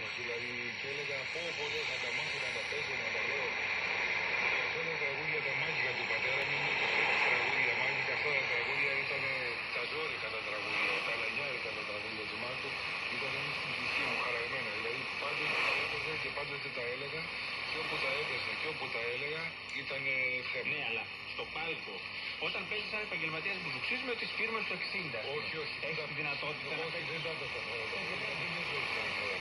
μας. Δηλαδή, και έλεγα πω δεν θα τα μάθω να τα παίζω, να τα λέω. Αυτά τα τραγούδια τα μάγικα του πατέρα μου είναι και τραγούδια μάγικα. Αυτά τα τραγούδια ήταν τα ζώρικα τα τραγούδια, τα λανιάρικα τα τραγούδια του Μάρκου. Ήταν εμείς στην ψυχή μου χαραγμένα. Δηλαδή, πάντοτε τα έπαιζα και πάντοτε τα έλεγα. Και όπου τα έπαιζα και όπου τα έλεγα ήταν θέμα. Ναι, αλλά στο πάλκο, όταν παίζεις σαν επαγγελματίας μπουζουξής με τις φίρμες του 60. Όχι, όχι. Έχεις τη δυνατότητα να παίζεις. Δεν τα έπαιζα.